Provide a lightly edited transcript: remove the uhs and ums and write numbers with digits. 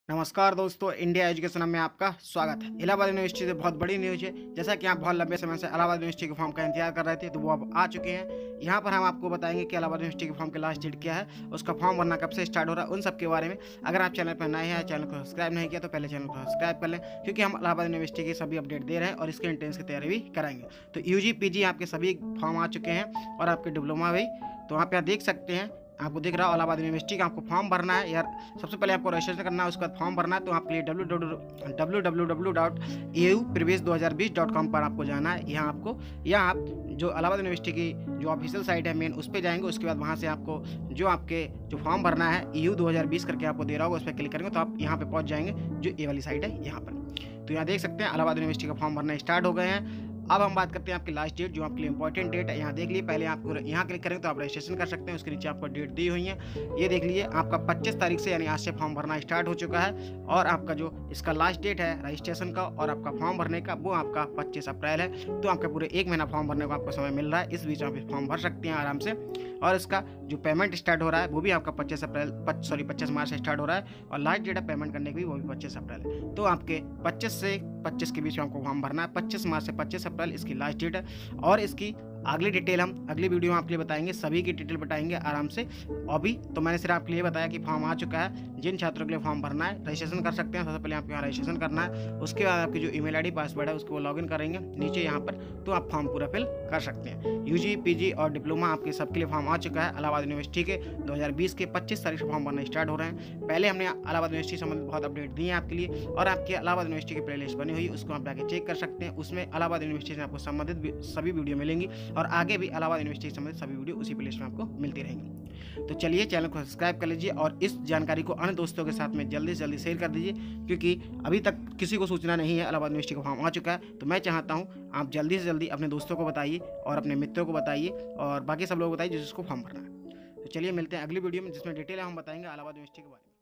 नमस्कार दोस्तों, India education में आपका स्वागत है। इलाहाबाद यूनिवर्सिटी से बहुत बड़ी न्यूज है। जैसा कि आप बहुत लंबे समय से इलाहाबाद यूनिवर्सिटी के फॉर्म का इंतजार कर रहे थे, तो वो अब आ चुके हैं। यहाँ पर हम आपको बताएंगे कि इलाहाबाद यूनिवर्सिटी के फॉर्म की लास्ट डेट क्या है, उसका फॉर्म भरना कब से स्टार्ट हो रहा है, उन सब के बारे में। अगर आप चैनल पर नए हैं, चैनल को सब्सक्राइब नहीं किया तो पहले चैनल को सब्सक्राइब कर लें, क्योंकि हम इलाहाबाद यूनिवर्सिटी की सभी अपडेट दे रहे हैं और इसके एंट्रेंस की तैयारी भी कराएंगे। तो यूजी पीजी आपके सभी फॉर्म आ चुके हैं और आपके डिप्लोमा भी। तो वहाँ पे आप देख सकते हैं, आपको दिख रहा है इलाहाबाद यूनिवर्सिटी का। आपको फॉर्म भरना है यार, सबसे पहले आपको रजिस्ट्रेशन करना है, उसके बाद फॉर्म भरना है। तो आपके लिए www.auprevious2020.com पर आपको जाना है। यहाँ आप जो इलाहाबाद यूनिवर्सिटी की जो ऑफिशियल साइट है मेन, उस पर जाएंगे। उसके बाद वहाँ से आपको जो आपके जो फॉर्म भरना है EU 2020 करके आपको दे रहा होगा, उस पर क्लिक करेंगे तो आप यहाँ पे पहुँच जाएंगे, जो ये वाली साइट है यहाँ पर। तो यहाँ देख सकते हैं इलाहाबाद यूनिवर्सिटी का फॉर्म भरना स्टार्ट हो गए हैं। अब हम बात करते हैं आपकी लास्ट डेट, जो आपके लिए इंपॉर्टेंट डेट है। यहाँ देख लिए, पहले आपको यहाँ क्लिक करेंगे तो आप रजिस्ट्रेशन कर सकते हैं। उसके नीचे आपको डेट दी हुई है, ये देख लीजिए। आपका 25 तारीख से यानी आज से फॉर्म भरना स्टार्ट हो चुका है। और आपका जो इसका लास्ट डेट है रजिस्ट्रेशन का और आपका फॉर्म भरने का, वो आपका 25 अप्रैल है। तो आपका पूरे 1 महीना फॉर्म भरने को आपको समय मिल रहा है। इस बीच आप फॉर्म भर सकते हैं आराम से। और इसका जो पेमेंट स्टार्ट हो रहा है वो भी आपका 25 मार्च से स्टार्ट हो रहा है। और लास्ट डेट है पेमेंट करने की भी, वो भी 25 अप्रैल है। तो आपके 25 से 25 के बीच में आपको फॉर्म भरना है। 25 मार्च से 25 अप्रैल इसकी लास्ट डेट है। और इसकी अगली डिटेल हम अगली वीडियो में आपके लिए बताएंगे, सभी की डिटेल बताएंगे आराम से। अभी तो मैंने सिर्फ आपके लिए बताया कि फॉर्म आ चुका है। जिन छात्रों के लिए फॉर्म भरना है, रजिस्ट्रेशन कर सकते हैं। सबसे पहले आपको यहाँ रजिस्ट्रेशन करना है। उसके बाद आपकी जो ईमेल आईडी पासवर्ड है उसको लॉगिन करेंगे नीचे यहाँ पर, तो आप फॉर्म पूरा फिल कर सकते हैं। यूजी पीजी और डिप्लोमा आपके सबके लिए फॉर्म आ चुका है। इलाहाबाद यूनिवर्सिटी के 2020 के 25 तारीख से फॉर्म भरना स्टार्ट हो रहे हैं। पहले हमने इलाहाबाद यूनिवर्सिटी से संबंधित बहुत अपडेट दी है आपके लिए, और आपकी इलाहाबाद यूनिवर्सिटी की प्ले लिस्ट बनी हुई, उसको आप जाके चेक कर सकते हैं। उसमें इलाहाबाद यूनिवर्सिटी से आपको संबंधित सभी वीडियो मिलेंगी, और आगे भी इलाहाबाद यूनिवर्सिटी से संबंधित सभी वीडियो उसी प्लेलिस्ट में आपको मिलती रहेंगी। तो चलिए, चैनल को सब्सक्राइब कर लीजिए और इस जानकारी को अन्य दोस्तों के साथ में जल्दी से जल्दी शेयर कर दीजिए, क्योंकि अभी तक किसी को सूचना नहीं है इलाहाबाद यूनिवर्सिटी का फॉर्म आ चुका है। तो मैं चाहता हूँ आप जल्दी से जल्दी अपने दोस्तों को बताइए और अपने मित्रों को बताइए और बाकी सब लोग बताइए जिसको फॉर्म भरना है। तो चलिए मिलते हैं अगली वीडियो में, जिसमें डिटेल हम बताएंगे इलाहाबाद यूनिवर्सिटी के बारे में।